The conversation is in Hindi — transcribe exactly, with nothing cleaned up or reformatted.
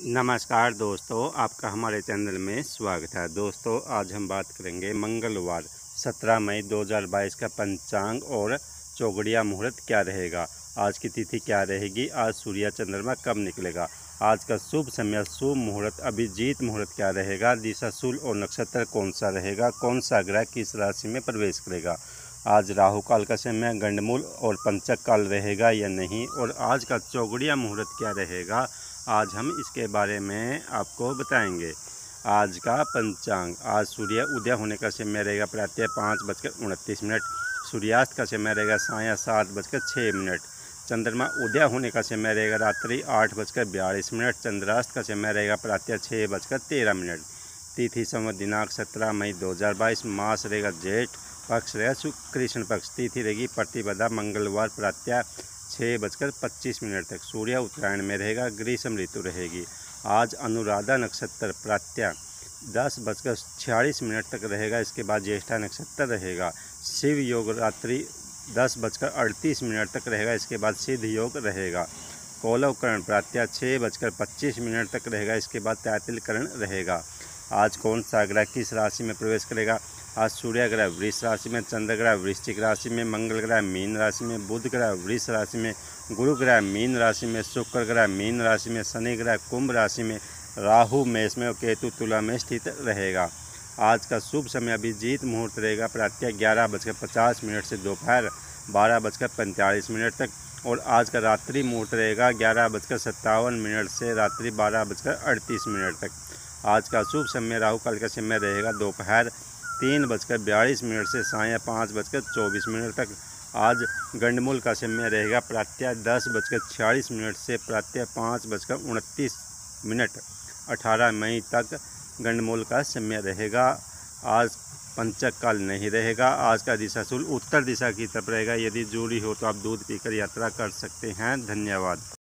नमस्कार दोस्तों, आपका हमारे चैनल में स्वागत है। दोस्तों, आज हम बात करेंगे मंगलवार सत्रह मई दो हज़ार बाईस का पंचांग और चौगड़िया मुहूर्त क्या रहेगा। आज की तिथि क्या रहेगी, आज सूर्य चंद्रमा कब निकलेगा, आज का शुभ समय शुभ मुहूर्त अभिजीत मुहूर्त क्या रहेगा, दिशाशूल और नक्षत्र कौन सा रहेगा, कौन सा ग्रह किस राशि में प्रवेश करेगा, आज राहु काल का समय गंडमूल और पंचक काल रहेगा या नहीं, और आज का चौगड़िया मुहूर्त क्या रहेगा, आज हम इसके बारे में आपको बताएंगे। आज का पंचांग, आज सूर्य उदय होने का समय रहेगा प्रातः पाँच बजकर उनतीस मिनट, सूर्यास्त का समय रहेगा साया सात बजकर छः मिनट, चंद्रमा उदय होने का समय रहेगा रात्रि आठ बजकर बयालीस मिनट, चंद्रास्त का समय रहेगा प्रातः छः बजकर तेरह मिनट, तिथि संवत दिनांक सत्रह मई दो हज़ार बाईस, मास रहेगा जेठ, पक्ष रहेगा शुक्ल कृष्ण पक्ष, तिथि रहेगी प्रतिपदा मंगलवार प्रातः छः बजकर पच्चीस मिनट तक, सूर्य उत्तरायण में रहेगा, ग्रीष्म ऋतु रहेगी। आज अनुराधा नक्षत्र प्रातः दस बजकर छियालीस मिनट तक रहेगा, इसके बाद ज्येष्ठा नक्षत्र रहेगा। शिव योग रात्रि दस बजकर अड़तीस मिनट तक रहेगा, इसके बाद सिद्ध योग रहेगा। कौलव करण प्रातः छः बजकर पच्चीस मिनट तक रहेगा, इसके बाद तैतिल करण रहेगा। आज कौन सा ग्रह किस राशि में प्रवेश करेगा, आज सूर्य ग्रह वृष राशि में, चंद्र ग्रह वृश्चिक राशि में, मंगल ग्रह मीन राशि में, बुध ग्रह वृष राशि में, गुरु ग्रह मीन राशि में, शुक्र ग्रह मीन राशि में, शनि ग्रह कुंभ राशि में, राहु मेष में और केतु तुला में स्थित रहेगा। आज का शुभ समय अभिजीत मुहूर्त रहेगा प्रातः ग्यारह बजकर पचास मिनट से दोपहर बारह बजकर पैंतालीस मिनट तक, और आज का रात्रि मुहूर्त रहेगा ग्यारह बजकर सत्तावन मिनट से रात्रि बारह बजकर अड़तीस मिनट तक। आज का शुभ समय राहु काल का समय रहेगा दोपहर तीन बजकर बयालीस मिनट से सायं पाँच बजकर चौबीस मिनट तक। आज गंडमूल का समय रहेगा प्रातः दस बजकर छियालीस मिनट से प्रातः पाँच बजकर उनतीस मिनट। अठारह मई तक गंडमूल का समय रहेगा। आज पंचक काल नहीं रहेगा। आज का दिशाशूल उत्तर दिशा की तरफ रहेगा। यदि जरूरी हो तो आप दूध पीकर यात्रा कर सकते हैं। धन्यवाद।